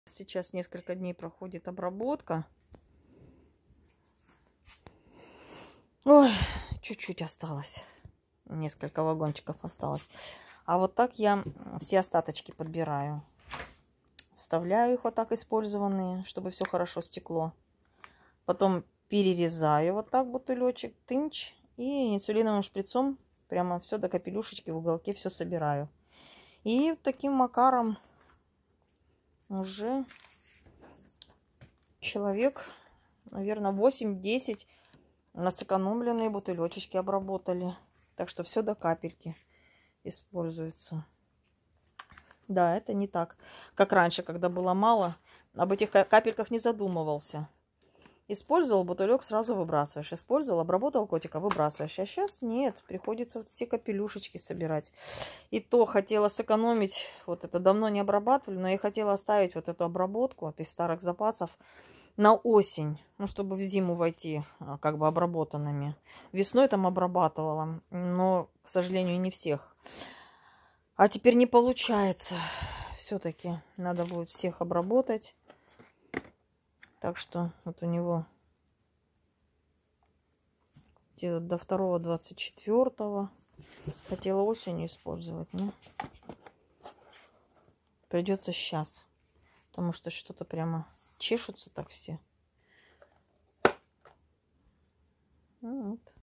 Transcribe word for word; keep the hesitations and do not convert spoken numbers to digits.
Сейчас несколько дней проходит обработка. Ой, чуть-чуть осталось. Несколько вагончиков осталось. А вот так я все остаточки подбираю. Вставляю их вот так использованные, чтобы все хорошо стекло. Потом перерезаю вот так бутылечек, тынч. И инсулиновым шприцом прямо все до капелюшечки в уголке все собираю. И таким макаром уже человек, наверное, восемь-десять на сэкономленные бутылечечки обработали. Так что все до капельки используется. Да, это не так, как раньше, когда было мало. Об этих капельках не задумывался. Использовал бутылек, сразу выбрасываешь. Использовал, обработал котика, выбрасываешь. А сейчас нет, приходится все капелюшечки собирать. И то хотела сэкономить, вот это давно не обрабатывали, но я хотела оставить вот эту обработку вот из старых запасов на осень, ну, чтобы в зиму войти как бы обработанными. Весной там обрабатывала, но, к сожалению, не всех. А теперь не получается. Все-таки надо будет всех обработать. Так что вот у него где-то до второго двадцать четвёртого. Хотела осенью использовать, но придется сейчас. Потому что что-то прямо чешутся так все. Вот.